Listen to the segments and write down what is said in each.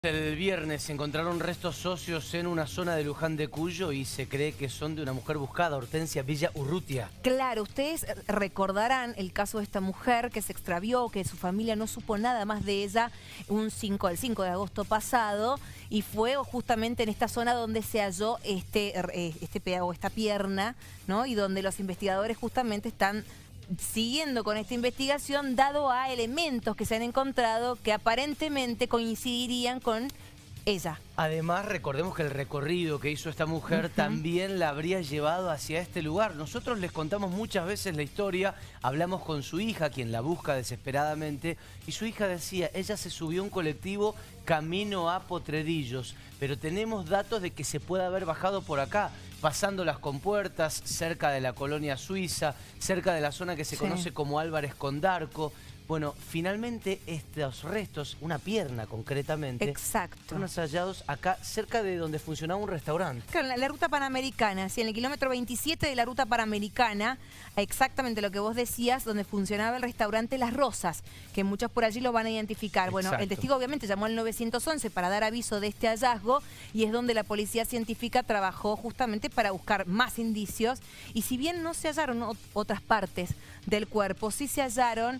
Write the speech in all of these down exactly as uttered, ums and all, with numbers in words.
El viernes se encontraron restos óseos en una zona de Luján de Cuyo y se cree que son de una mujer buscada, Hortensia Villaurrutia. Claro, ustedes recordarán el caso de esta mujer que se extravió, que su familia no supo nada más de ella un cinco, el cinco de agosto pasado, y fue justamente en esta zona donde se halló este, este, o esta pierna, ¿no? Y donde los investigadores justamente están siguiendo con esta investigación, dado a elementos que se han encontrado que aparentemente coincidirían con ella. Además, recordemos que el recorrido que hizo esta mujer uh-huh. también la habría llevado hacia este lugar. Nosotros les contamos muchas veces la historia, hablamos con su hija, quien la busca desesperadamente, y su hija decía, ella se subió a un colectivo camino a Potrerillos, pero tenemos datos de que se puede haber bajado por acá, pasando las compuertas, cerca de la colonia suiza, cerca de la zona que se sí. conoce como Álvarez Condarco. Bueno, finalmente estos restos, una pierna concretamente, exacto, fueron hallados acá cerca de donde funcionaba un restaurante. Claro, la, la ruta panamericana, sí, en el kilómetro veintisiete de la ruta panamericana, exactamente lo que vos decías, donde funcionaba el restaurante Las Rosas, que muchos por allí lo van a identificar. Exacto. Bueno, el testigo obviamente llamó al nueve once para dar aviso de este hallazgo y es donde la policía científica trabajó justamente para buscar más indicios. Y si bien no se hallaron otras partes del cuerpo, sí se hallaron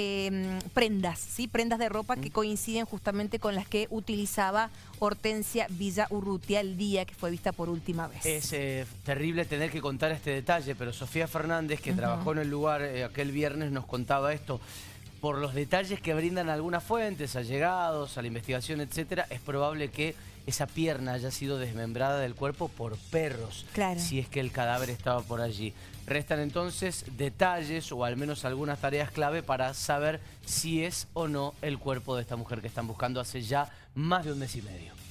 Eh, prendas, ¿sí? Prendas de ropa que coinciden justamente con las que utilizaba Hortensia Villaurrutia el día que fue vista por última vez. Es eh, terrible tener que contar este detalle, pero Sofía Fernández, que uh-huh. trabajó en el lugar eh, aquel viernes, nos contaba esto. Por los detalles que brindan algunas fuentes, allegados a la investigación, etcétera, es probable que esa pierna haya sido desmembrada del cuerpo por perros, claro. si es que el cadáver estaba por allí. Restan entonces detalles o al menos algunas tareas clave para saber si es o no el cuerpo de esta mujer que están buscando hace ya más de un mes y medio.